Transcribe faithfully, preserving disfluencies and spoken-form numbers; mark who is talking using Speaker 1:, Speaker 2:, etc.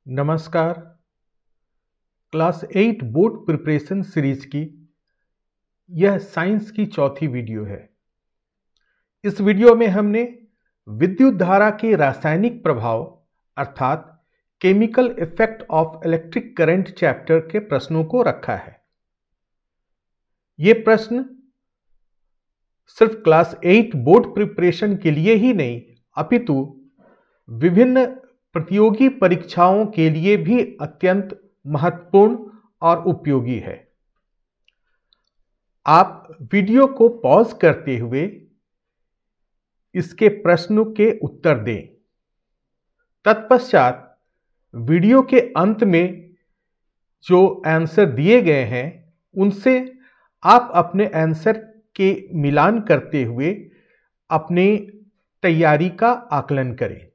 Speaker 1: नमस्कार। Class eight board preparation series की यह साइंस की चौथी वीडियो है। इस वीडियो में हमने विद्युत धारा के रासायनिक प्रभाव अर्थात chemical effect of electric current chapter के प्रश्नों को रखा है। ये प्रश्न सिर्फ क्लास एट बोर्ड प्रिपरेशन के लिए ही नहीं अपितु विभिन्न प्रतियोगी परीक्षाओं के लिए भी अत्यंत महत्वपूर्ण और उपयोगी है। आप वीडियो को पॉज करते हुए इसके प्रश्नों के उत्तर दें। तत्पश्चात वीडियो के अंत में जो आंसर दिए गए हैं उनसे आप अपने आंसर के मिलान करते हुए अपनी तैयारी का आकलन करें।